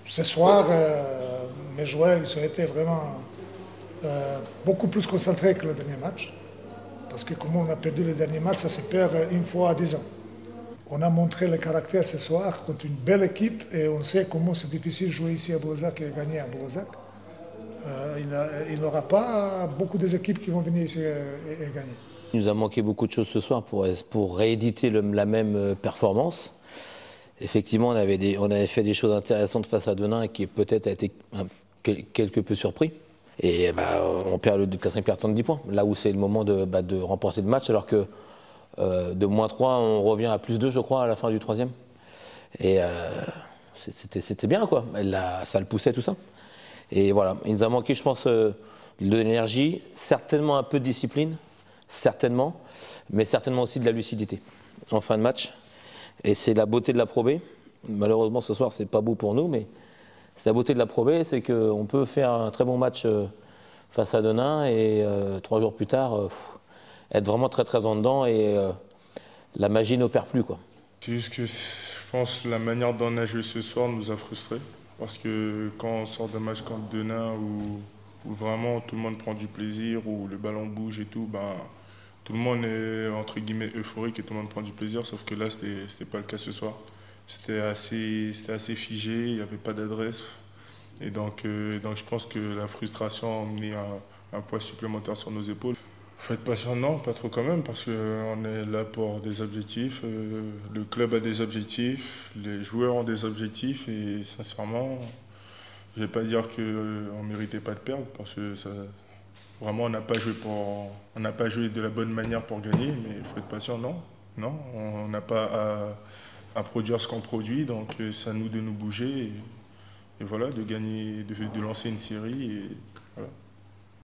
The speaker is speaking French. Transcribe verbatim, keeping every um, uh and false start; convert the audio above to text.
Ce soir, euh, mes joueurs ils ont été vraiment euh, beaucoup plus concentrés que le dernier match. Parce que comme on a perdu le dernier match, ça se perd une fois à dix ans. On a montré le caractère ce soir contre une belle équipe et on sait comment c'est difficile de jouer ici à Boulazac et gagner à Boulazac. Euh, il n'aura pas beaucoup des équipes qui vont venir ici et, et, et gagner. Il nous a manqué beaucoup de choses ce soir pour, pour rééditer le, la même performance. Effectivement, on avait, des, on avait fait des choses intéressantes face à Denain qui peut-être a été un, quelque peu surpris. Et bah, on perd le quatrième quart-temps de dix points, là où c'est le moment de, bah, de remporter le match, alors que euh, de moins trois, on revient à plus deux, je crois, à la fin du troisième. Et euh, c'était bien, quoi. Là, ça le poussait, tout ça. Et voilà, il nous a manqué, je pense, euh, de l'énergie, certainement un peu de discipline, certainement, mais certainement aussi de la lucidité en fin de match. Et c'est la beauté de la Pro B. Malheureusement, ce soir, c'est pas beau pour nous, mais c'est la beauté de la Pro B, c'est qu'on peut faire un très bon match euh, face à Denain et euh, trois jours plus tard, euh, pff, être vraiment très très en dedans et euh, la magie n'opère plus, quoi. C'est juste que je pense que la manière dont on a joué ce soir nous a frustrés. Parce que quand on sort d'un match contre Denain où, où vraiment tout le monde prend du plaisir, où le ballon bouge et tout, ben, tout le monde est entre guillemets euphorique et tout le monde prend du plaisir, sauf que là, c'était pas le cas ce soir. C'était assez, c'était assez figé, il n'y avait pas d'adresse. Et donc, euh, donc je pense que la frustration a mis un, un poids supplémentaire sur nos épaules. Faut être patient, non, pas trop quand même, parce qu'on est là pour des objectifs. Euh, le club a des objectifs, les joueurs ont des objectifs, et sincèrement, je ne vais pas dire qu'on ne méritait pas de perdre, parce que ça, vraiment, on n'a pas joué pour, on n'a pas joué de la bonne manière pour gagner, mais il faut être patient, non, non, on n'a pas à, à produire ce qu'on produit, donc c'est à nous de nous bouger, et, et voilà, de gagner, de, de lancer une série, et voilà.